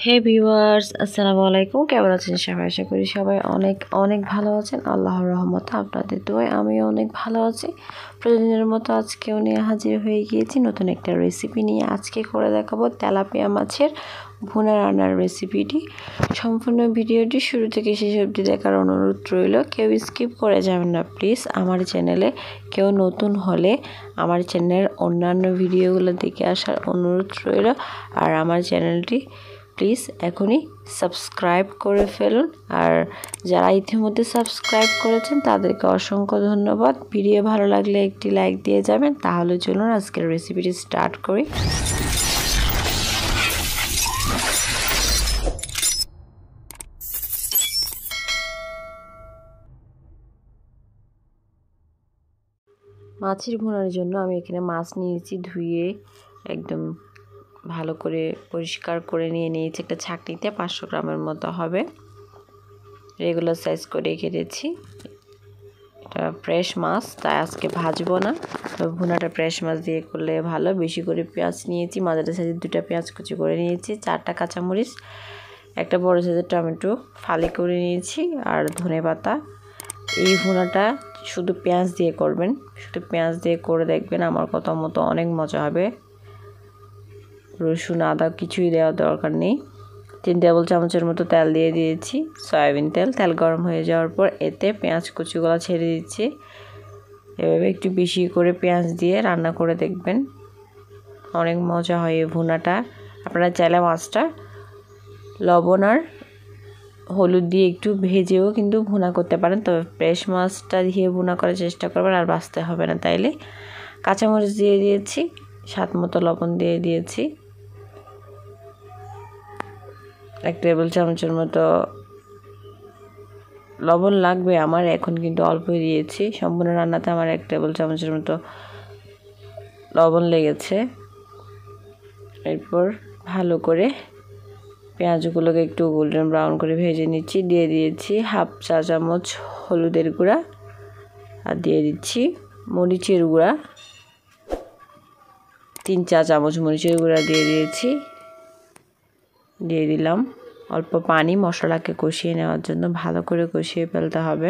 হে viewers, আসসালামু আলাইকুম। কেমন আছেন সবাই? আশা করি সবাই অনেক অনেক ভালো আছেন। আল্লাহর রহমতে আপনাদের দোয়ায় আমিও অনেক ভালো আছি। প্রতিদিনের মতো আজকেও নিয়ে হাজির হয়ে গিয়েছি নতুন একটা রেসিপি নিয়ে। আজকে করে দেখাবো তেলাপিয়া মাছের ভুনা রান্নার রেসিপিটি। সম্পূর্ণ ভিডিওটি শুরু থেকে শেষ অবধি দেখার অনুরোধ রইল। কেউ স্কিপ করে যাবেন না প্লিজ। আমার চ্যানেলে কেউ নতুন হলে আমার চ্যানেলের অন্যান্য ভিডিওগুলো দেখে আসার অনুরোধ রইল। আর আমার চ্যানেলটি প্লিজ এখনই সাবস্ক্রাইব করে ফেলুন। আর যারা ইতিমধ্যে সাবস্ক্রাইব করেছেন তাদেরকে অসংখ্য ধন্যবাদ। ভিডিও ভালো লাগলে একটি লাইক দিয়ে যাবেন। তাহলে চলুন আজকের রেসিপিটি স্টার্ট করি। মাছের ভুনার জন্য আমি এখানে মাছ নিয়েছি, ধুয়ে একদম ভালো করে পরিষ্কার করে নিয়েছি একটা ছাঁকনিতে। 500 গ্রামের মতো হবে, রেগুলার সাইজ করে কেটেছি। এটা ফ্রেশ মাছ, তাই আজকে ভাজবো না, তো ভুনাটা ফ্রেশ মাছ দিয়ে করলে ভালো। বেশি করে পেঁয়াজ নিয়েছি, মাঝারি সাইজের 2টা পেঁয়াজ কুচি করে নিয়েছি, 4টা কাঁচামরিচ, একটা বড় সাইজের টমেটো ফালি করে নিয়েছি, আর ধনেপাতা। এই ভুনাটা শুধু পেঁয়াজ দিয়ে করবেন, শুধু পেঁয়াজ দিয়ে করে দেখবেন, আমার কথা মতো অনেক মজা হবে। রসুন আদা কিছুই দেওয়ার দরকার নেই। 3 টেবিল চামচের মতো তেল দিয়ে দিয়েছি, সয়াবিন তেল। তেল গরম হয়ে যাওয়ার পর এতে পেঁয়াজ কুচিগুলো ছেড়ে দিচ্ছি। এভাবে একটু বেশি করে পেঁয়াজ দিয়ে রান্না করে দেখবেন, অনেক মজা হয় এই ভুনাটা। আপনারা চাইলে মাছটা লবণ আর হলুদ দিয়ে একটু ভেজেও কিন্তু ভুনা করতে পারেন, তবে ফ্রেশ মাছটা দিয়ে ভুনা করার চেষ্টা করবেন, আর বাছতে হবে না। তাইলে কাঁচামরিচ দিয়ে দিয়েছি, স্বাদ মতো লবণ দিয়ে দিয়েছি, 1 টেবিল চামচের মতো লবণ লাগবে আমার, এখন কিন্তু অল্প দিয়েছি। সম্পূর্ণ রান্নাতে আমার 1 টেবিল চামচের মতো লবণ লেগেছে। এরপর ভালো করে পেঁয়াজগুলোকে একটু গোল্ডেন ব্রাউন করে ভেজে নিচ্ছি। দিয়ে দিয়েছি 1/2 চা চামচ হলুদের গুঁড়া, আর দিয়ে দিচ্ছি মরিচের গুঁড়া, 3 চা চামচ মরিচের গুঁড়া দিয়ে দিয়েছি। দিয়ে দিলাম অল্প পানি, মশলাকে কষিয়ে নেওয়ার জন্য ভালো করে কষিয়ে ফেলতে হবে।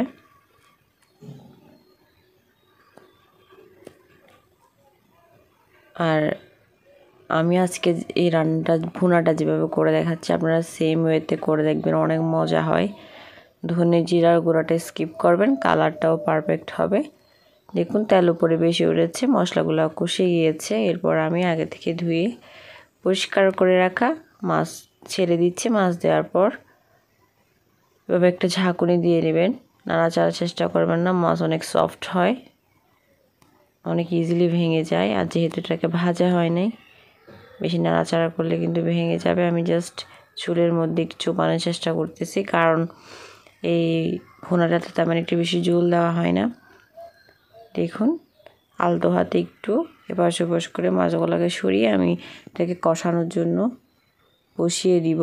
আর আমি আজকে এই রান্নাটা ভুনাটা যেভাবে করে দেখাচ্ছি আপনারা সেম ওয়েতে করে দেখবেন, অনেক মজা হয়। ধনে জিরার গুঁড়াটা স্কিপ করবেন, কালারটাও পারফেক্ট হবে। দেখুন তেল উপরে বেশি উঠেছে, মশলাগুলো কষে গিয়েছে। এরপর আমি আগে থেকে ধুয়ে পরিষ্কার করে রাখা মাছ ছেড়ে দিচ্ছি। মাছ দেওয়ার পর এভাবে একটা ঝাঁকুনি দিয়ে নেবেন, নাড়াচাড়ার চেষ্টা করবেন না, মাছ অনেক সফট হয়, অনেক ইজিলি ভেঙে যায়। আর যেহেতু এটাকে ভাজা হয় নাই, বেশি নাড়াচাড়া করলে কিন্তু ভেঙে যাবে। আমি জাস্ট চুলের মধ্যে একটু চুপানোর চেষ্টা করতেছি, কারণ এই ভুনাটাতে তেমন একটু বেশি ঝোল দেওয়া হয় না। দেখুন আলতো হাতে একটু এপাশ ওপাশ করে মাছগুলোকে সরিয়ে আমি এটাকে কষানোর জন্য বসিয়ে দিব।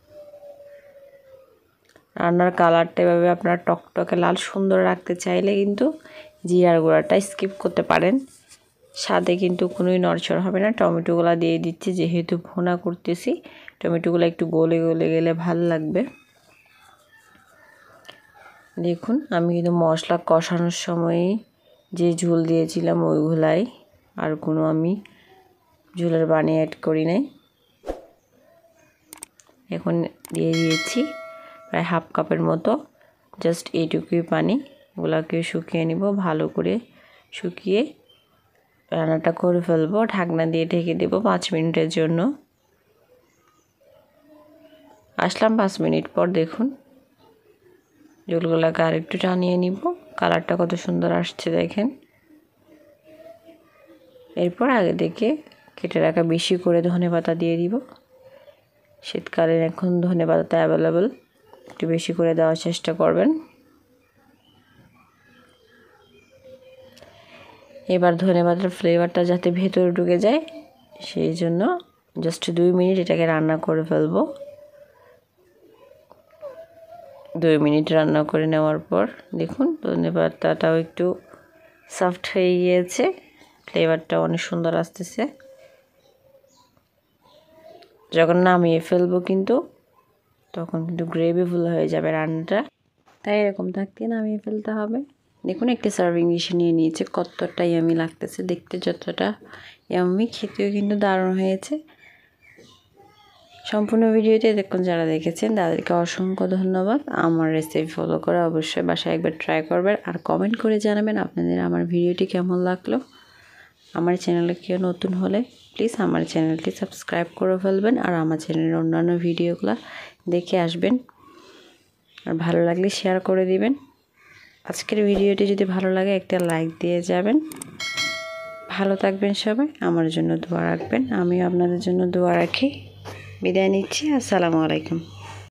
রান্নার কালারটা এভাবে আপনারা টকটকে লাল সুন্দর রাখতে চাইলে কিন্তু জিরার গুঁড়াটা স্কিপ করতে পারেন, স্বাদে কিন্তু কোনোই নড়চড় হবে না। টমেটোগুলো দিয়ে দিচ্ছি, যেহেতু ভুনা করতেছি টমেটোগুলো একটু গলে গলে গেলে ভালো লাগবে। দেখুন আমি কিন্তু মশলা কষানোর সময়ই যে ঝোল দিয়েছিলাম ওইগুলাই, আর কোনো আমি ঝোলের পানি অ্যাড করি নাই। এখন দিয়ে দিয়েছি প্রায় 1/2 কাপের মতো, জাস্ট এইটুকুই পানি। ওগুলাকে শুকিয়ে নিব, ভালো করে শুকিয়ে রান্নাটা করে ফেলবো। ঢাকনা দিয়ে ঢেকে দেব 5 মিনিটের জন্য। আসলাম 5 মিনিট পর, দেখুন ঝোলগুলোকে আর একটু টানিয়ে নিব, কালারটা কত সুন্দর আসছে দেখেন। এরপর আগে থেকে কেটে রাখা বেশি করে ধনেপাতা দিয়ে দিব। শীতকালে এখন ধনেপাতা অ্যাভেলেবল, একটু বেশি করে দেওয়ার চেষ্টা করবেন। এবার ধনেপাতার ফ্লেভারটা যাতে ভেতরে ঢুকে যায় সেই জন্য জাস্ট 2 মিনিট এটাকে রান্না করে ফেলবো। 2 মিনিট রান্না করে নেওয়ার পর দেখুন ধনেপাতাটাও একটু সফট হয়ে গিয়েছে, ফ্লেভারটা অনেক সুন্দর আসতেছে। যখন নামিয়ে ফেলবো কিন্তু তখন কিন্তু গ্রেভিফুল হয়ে যাবে রান্নাটা। তাই এরকম থাকতে নামিয়ে ফেলতে হবে। দেখুন একটি সার্ভিং ডিশে নিয়ে নিয়েছে, কতটা ইয়ামি লাগতেছে দেখতে, যতটা ইয়ামি খেতেও কিন্তু দারুণ হয়েছে। সম্পূর্ণ ভিডিওটি দেখুন, যারা দেখেছেন তাদেরকে অসংখ্য ধন্যবাদ। আমার রেসিপি ফলো করে অবশ্যই বাসায় একবার ট্রাই করবেন আর কমেন্ট করে জানাবেন আপনাদের আমার ভিডিওটি কেমন লাগলো। আমার চ্যানেলে কেউ নতুন হলে প্লিজ আমার চ্যানেলটি সাবস্ক্রাইব করে ফেলবেন আর আমার চ্যানেলের অন্যান্য ভিডিওগুলো দেখে আসবেন। আর ভালো লাগলে শেয়ার করে দিবেন। আজকের ভিডিওটি যদি ভালো লাগে একটা লাইক দিয়ে যাবেন। ভালো থাকবেন সবাই, আমার জন্য দোয়া রাখবেন, আমিও আপনাদের জন্য দোয়া রাখি। বিদায় নিচ্ছি, আসসালামু আলাইকুম।